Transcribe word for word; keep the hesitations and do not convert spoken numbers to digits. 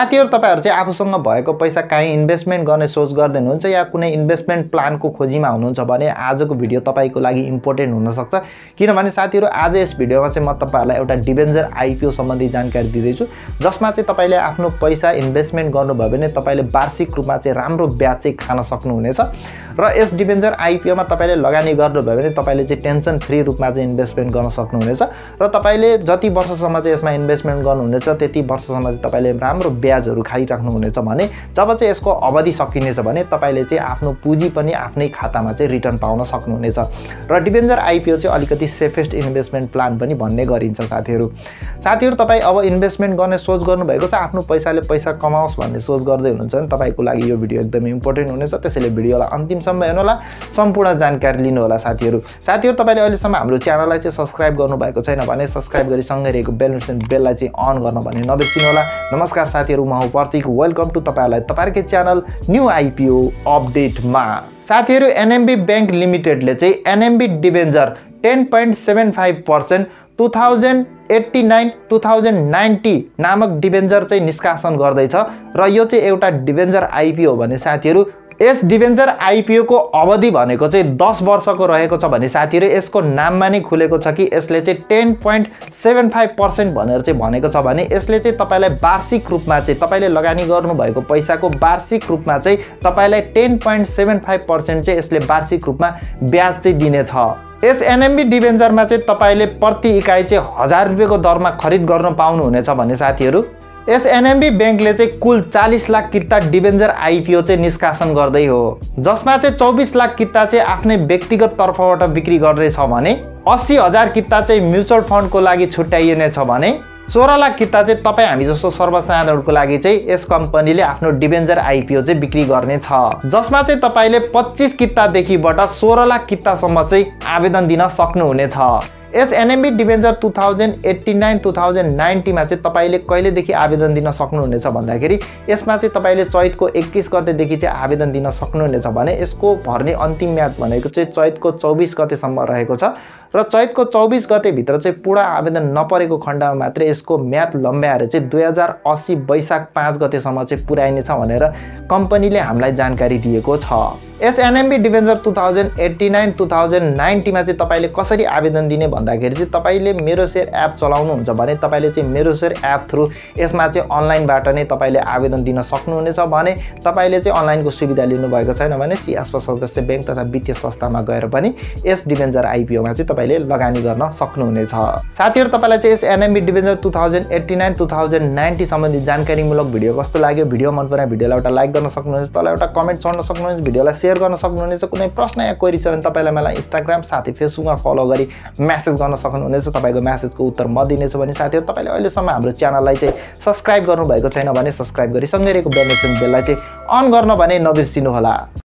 साथीहरु तपाईहरु चाहिँ आफूसँग भएको पैसा काहीँ इन्भेस्टमेन्ट गर्ने सोच गर्दै हुनुहुन्छ या कुनै इन्भेस्टमेन्ट प्लानको खोजीमा हुनुहुन्छ भने आजको भिडियो तपाईको लागि इम्पोर्टेन्ट हुन सक्छ किनभने साथीहरु आज यस भिडियोमा चाहिँ म तपाईहरुलाई एउटा डिबेन्चर आईपीओ सम्बन्धी जानकारी दिँदै छु जसमा चाहिँ तपाईले आफ्नो पैसा इन्भेस्टमेन्ट गर्नुभयो भने तपाईले वार्षिक रूपमा चाहिँ राम्रो ब्याज चाहिँ खान सक्नुहुनेछ र यस डिबेन्चर आईपीओ मा तपाईले लगानी गर्नुभयो भने तपाईले चाहिँ टेन्सन फ्री रूपमा चाहिँ इन्भेस्टमेन्ट गर्न सक्नुहुनेछ र तपाईले जति वर्षसम्म चाहिँ यसमा इन्भेस्टमेन्ट गर्नुहुनेछ त्यति वर्षसम्म चाहिँ तपाईले राम्रो ब्याजहरु खाइराख्नुहुनेछ भने जब चाहिँ यसको अवधि सकिनेछ भने तपाईले चाहिँ आफ्नो पुँजी पनि आफ्नै खातामा चाहिँ रिटर्न पाउन सक्नुहुनेछ र डिबेन्चर आईपीओ चाहिँ अलिकति सेफेस्ट इन्भेस्टमेन्ट प्लान पनि भन्ने गरिन्छ साथीहरु साथीहरु तपाई अब इन्भेस्टमेन्ट गर्ने सोच गर्नुभएको छ आफ्नो पैसाले पैसा कमाओस् भन्ने सोच गर्दै हुनुहुन्छ भने तपाईको लागि यो भिडियो एकदमै इम्पोर्टेन्ट हुनेछ त्यसैले भिडियोलाई अन्तिमसम्म हेर्नु होला सम्पूर्ण जानकारी लिनु होला साथीहरु साथीहरु तपाईले अहिलेसम्म हाम्रो च्यानललाई चाहिँ सब्स्क्राइब गर्नु भएको छैन भने सब्स्क्राइब गरी सँगै रहेको बेल नोटिफिकेसन बेललाई चाहिँ अन गर्न भने नबिर्सिनु होला नमस्कार साथीहरु म हुँ प्रतीक वेलकम टु तपाईहरुलाई तपाईहरुकै च्यानल न्यू आईपीओ अपडेटमा साथीहरु एनएमबी बैंक लिमिटेडले चाहिँ NMB debenture ten point seven five percent two thousand eighty nine two thousand ninety नामक डिबेन्चर चाहिँ निष्कासन गर्दैछ र यो चाहिँ एउटा डिबेन्चर आईपीओ भने साथीहरु यस डिबेन्चर आईपीओ को अवधि भनेको चाहिँ दस वर्षको रहेको छ भने साथीहरु यसको नाममा नै खुलेको छ कि यसले चाहिँ ten point seven five percent भनेर चाहिँ भनेको छ भने यसले चाहिँ तपाईलाई वार्षिक रूपमा चाहिँ तपाईले लगानी गर्नु भएको पैसाको वार्षिक रूपमा चाहिँ तपाईलाई ten point seven five percent चाहिँ यसले वार्षिक रूपमा ब्याज चाहिँ दिनेछ यस एनएमबी डिबेन्चरमा चाहिँ तपाईले प्रति इकाई चाहिँ हजार रुपैयाँको दरमा खरिद गर्न पाउनु हुनेछ भने साथीहरु यस एनएमबी बैंकले चाहिँ कुल चालीस लाख किता डिबेन्चर आईपीओ चाहिँ निष्कासन गर्दै हो जसमा चाहिँ चौबीस लाख किता चाहिँ आफ्नै व्यक्तिगत तर्फबाट बिक्री गर्दैछ भने अस्सी हजार किता चाहिँ म्युचुअल फन्डको लागि छुट्याइनेछ भने सोह्र लाख किता चाहिँ तपाई हामी जस्तो सर्वसाधारणको लागि चाहिँ यस कम्पनीले आफ्नो डिबेन्चर आईपीओ चाहिँ बिक्री गर्ने छ जसमा चाहिँ तपाईले पच्चीस किता देखिबाट सोह्र लाख किता सम्म चाहिँ आवेदन दिन सक्नुहुनेछ यस NMB debenture two thousand eighty nine two thousand ninety मा चाहिँ तपाईले कहिलेदेखि आवेदन दिन सक्नुहुनेछ भन्दाखेरि यसमा चाहिँ तपाईले चैतको एक्काइस गतेदेखि चाहिँ आवेदन दिन सक्नुहुनेछ भने यसको भर्ने अन्तिम म्याद भनेको चाहिँ चैतको चौबीस गतेसम्म रहेको छ र चैतको चौबीस गते भित्र चाहिँ पूरा आवेदन नपरेको खण्डमा मात्र यसको म्याद लम्ब्याएर चाहिँ दुई हजार अस्सी वैशाख पाँच गतेसम्म चाहिँ पुर्याइनेछ भनेर कम्पनीले हामीलाई जानकारी दिएको छ यस NMB debenture two thousand eighty nine two thousand ninety मा चाहिँ तपाईले कसरी आवेदन दिने भन्दाखेरि चाहिँ तपाईले मेरो शेयर एप चलाउनुहुन्छ भने तपाईले चाहिँ मेरो शेयर एप थ्रु यसमा चाहिँ अनलाइनबाट नै तपाईले आवेदन दिन सक्नुहुनेछ भने तपाईले चाहिँ अनलाइनको सुविधा लिनु भएको छैन भने सीआसपा सदस्य बैंक तथा वित्तीय संस्थामा गएर पनि यस डिबेन्चर आईपीओ मा चाहिँ तपाईले लगानी गर्न सक्नुहुनेछ साथीहरु तपाईलाई चाहिँ यस NMB debenture two thousand eighty nine two thousand ninety सम्बन्धी जानकारीमूलक भिडियो कस्तो लाग्यो भिडियो मन परे भिडियोलाई एउटा लाइक गर्न सक्नुहुनेछ तल एउटा कमेन्ट छोड्न सक्नुहुनेछ भिडियोलाई शेयर गर्न सक्नुहुनेछ कुनै प्रश्न या क्वेरी छ भने तपाईलाई मलाई इन्स्टाग्राम साथै फेसबुकमा फलो गरी मेसेज गर्न सक्नुहुनेछ तपाईको मेसेजको उत्तर म दिनेछु भने साथीहरु तपाईले अहिलेसम्म हाम्रो च्यानललाई चाहिँ सब्स्क्राइब गर्नु भएको छैन भने सब्स्क्राइब गरी सँगै रहेको बेल नोटिफिकेसन बेललाई चाहिँ अन गर्न भने नबिर्सिनु होला।